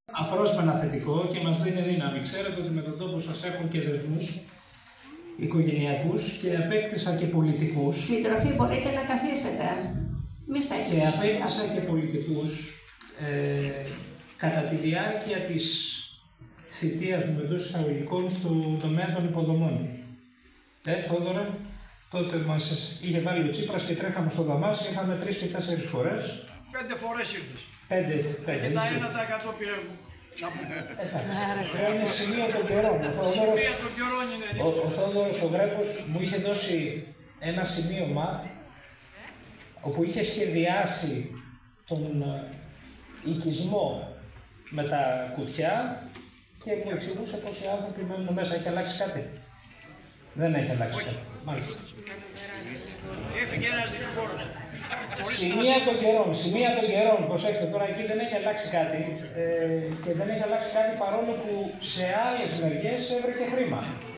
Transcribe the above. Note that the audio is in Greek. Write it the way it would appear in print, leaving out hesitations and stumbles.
απρόσμενα θετικό και μας δίνει δύναμη. Ξέρετε ότι με τον τόπο σας έχουν και δεσμούς οικογενειακούς και απέκτησα και πολιτικούς. Σύντροφοι, μπορείτε να καθίσετε. Μη στέκεστε. Και απέκτησα και πολιτικούς κατά τη διάρκεια της θητείας μου εντός εισαγωγικών στον τομέα των υποδομών. Θόδωρα, τότε μας είχε βάλει ο Τσίπρας και τρέχαμε στο Δαμάσι, είχαμε 3 και 4 φορές. 5 φορές ήρθες. 5. Και τα 1% πήρε. Είναι σημείο των καιρών. Ο Θόδωρος ο Γκρέκος μου είχε δώσει ένα σημείωμα όπου είχε σχεδιάσει τον οικισμό με τα κουτιά και μου εξηγούσε πως οι άνθρωποι μένουν μέσα. Έχει αλλάξει κάτι? Δεν έχει αλλάξει κάτι. Μάλιστα. Έφυγε ένας δικηγόρος. Σημεία των καιρών. Προσέξτε τώρα, εκεί δεν έχει αλλάξει κάτι και δεν έχει αλλάξει κάτι παρόλο που σε άλλες μεριές έβρεκε χρήμα.